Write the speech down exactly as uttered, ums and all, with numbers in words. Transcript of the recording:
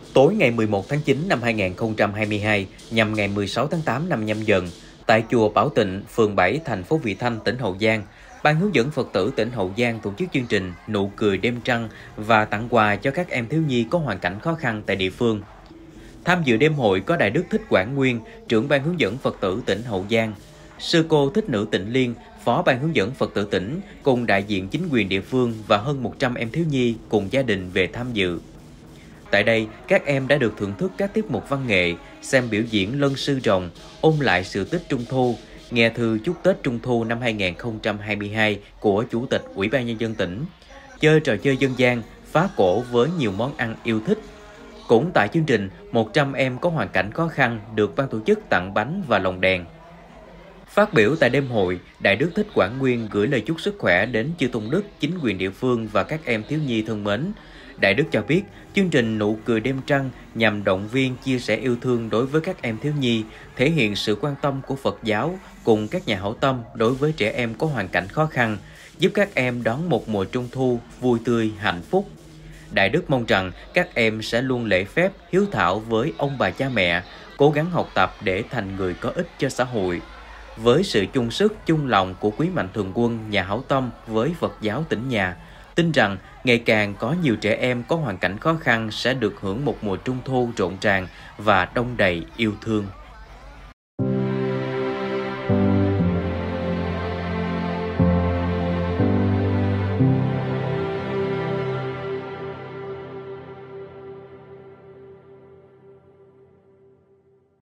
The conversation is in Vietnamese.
Tối ngày mười một tháng chín năm hai nghìn không trăm hai mươi hai, nhằm ngày mười sáu tháng tám năm Nhâm Dần, tại chùa Bảo Tịnh, phường bảy, thành phố Vị Thanh, tỉnh Hậu Giang, Ban hướng dẫn Phật tử tỉnh Hậu Giang tổ chức chương trình Nụ cười đêm trăng và tặng quà cho các em thiếu nhi có hoàn cảnh khó khăn tại địa phương. Tham dự đêm hội có Đại đức Thích Quảng Nguyên, trưởng Ban hướng dẫn Phật tử tỉnh Hậu Giang, Sư cô Thích Nữ Tịnh Liên, Phó Ban hướng dẫn Phật tử tỉnh, cùng đại diện chính quyền địa phương và hơn một trăm em thiếu nhi cùng gia đình về tham dự. Tại đây, các em đã được thưởng thức các tiết mục văn nghệ, xem biểu diễn lân sư rồng, ôn lại sự tích Trung thu, nghe thư chúc Tết Trung thu năm hai nghìn không trăm hai mươi hai của Chủ tịch Ủy ban Nhân dân tỉnh, chơi trò chơi dân gian, phá cổ với nhiều món ăn yêu thích. Cũng tại chương trình, một trăm em có hoàn cảnh khó khăn được ban tổ chức tặng bánh và lồng đèn. Phát biểu tại đêm hội, Đại đức Thích Quảng Nguyên gửi lời chúc sức khỏe đến chư tôn đức, chính quyền địa phương và các em thiếu nhi thân mến. Đại đức cho biết, chương trình Nụ cười đêm trăng nhằm động viên, chia sẻ yêu thương đối với các em thiếu nhi, thể hiện sự quan tâm của Phật giáo cùng các nhà hảo tâm đối với trẻ em có hoàn cảnh khó khăn, giúp các em đón một mùa Trung thu vui tươi, hạnh phúc. Đại đức mong rằng các em sẽ luôn lễ phép, hiếu thảo với ông bà cha mẹ, cố gắng học tập để thành người có ích cho xã hội. Với sự chung sức, chung lòng của quý mạnh thường quân, nhà hảo tâm với Phật giáo tỉnh nhà, tin rằng ngày càng có nhiều trẻ em có hoàn cảnh khó khăn sẽ được hưởng một mùa Trung thu rộn ràng và đong đầy yêu thương.